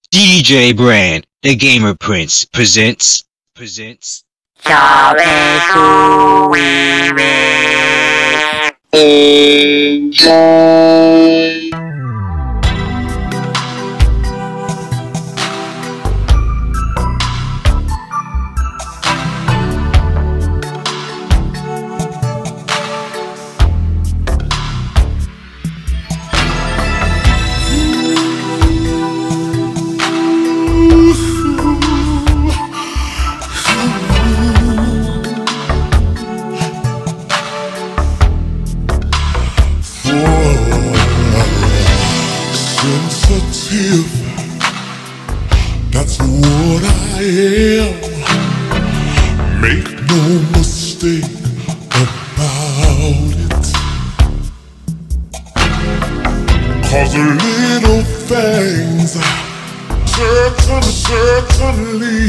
DJ Brand, the Gamer Prince, presents. Sabes tú enjoy. Sensitive, that's what I am. Make no mistake about it. 'Cause the little things certainly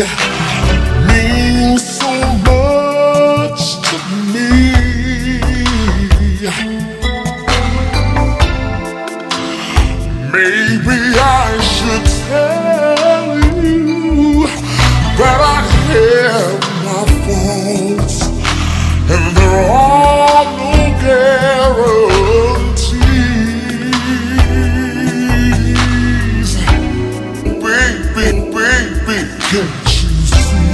mean so much to me. Maybe I should tell you that I have my faults, and there are no guarantees. Baby, can't you see?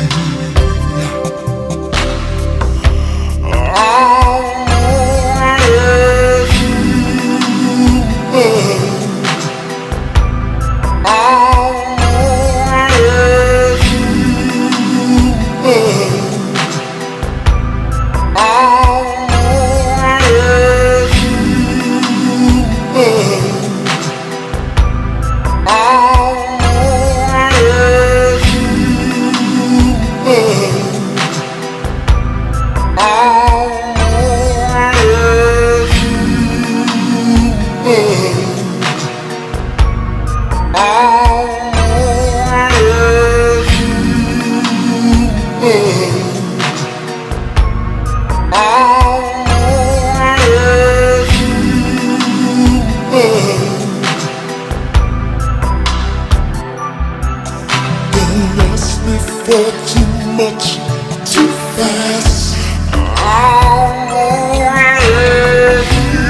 Don't ask me for too much, too fast. I'll let you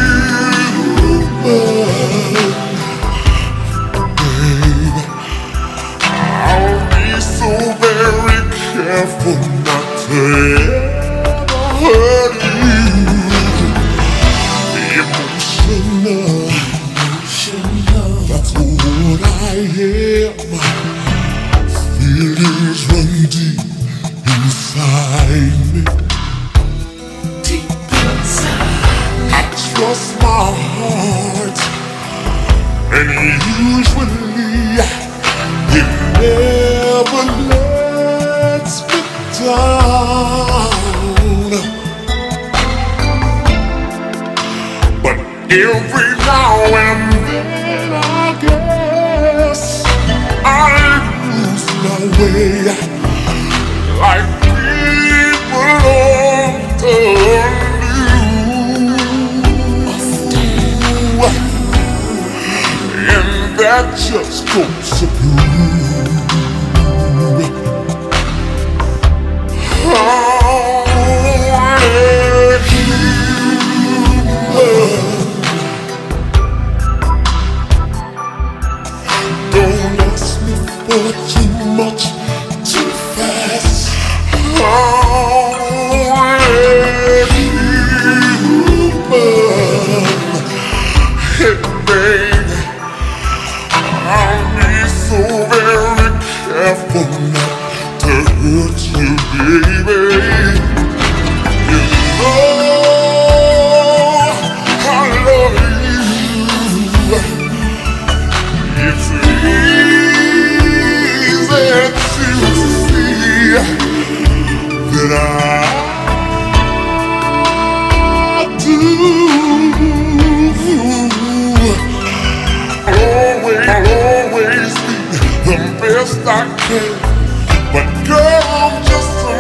burn, babe. I'll be so very careful not to ever hurt you. Emotional, that's what I am. Feelings run deep inside me. Deep inside. I trust my heart, and usually it never lets me down. But every now and then I guess I lose my way, like people often do, and that just goes to prove how don't ask me for too much, too fast. I'll let you burn. Hey, babe, I'll be so very careful not to hurt you, baby. You know I love you. It's easy to see that I do. I'll always be the best I can, but girl, I'm just a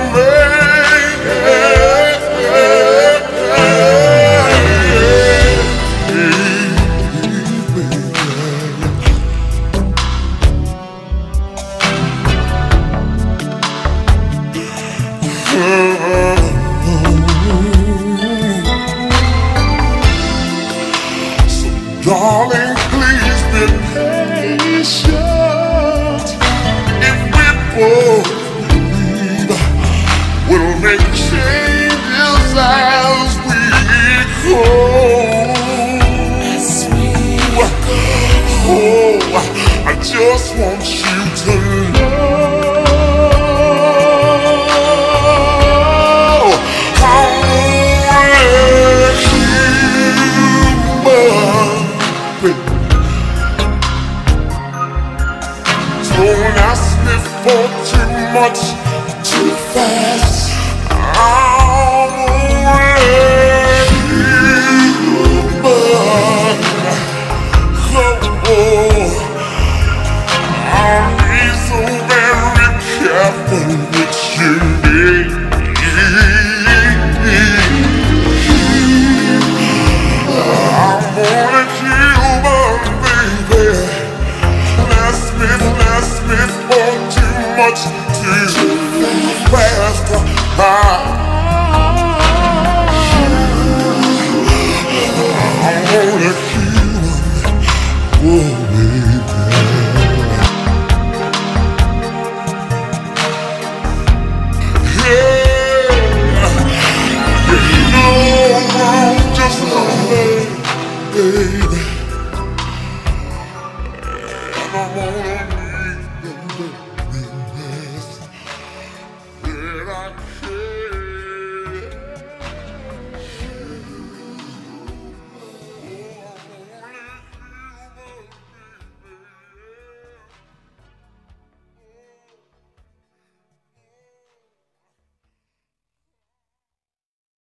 man. just want you to know I'm only human. Don't ask me for too much, too fast. I'm only human. I'll be so very careful with you, I'm only human, baby. Bless me for too much, too fast. I'm only human, oh baby. Just baby, and I wanna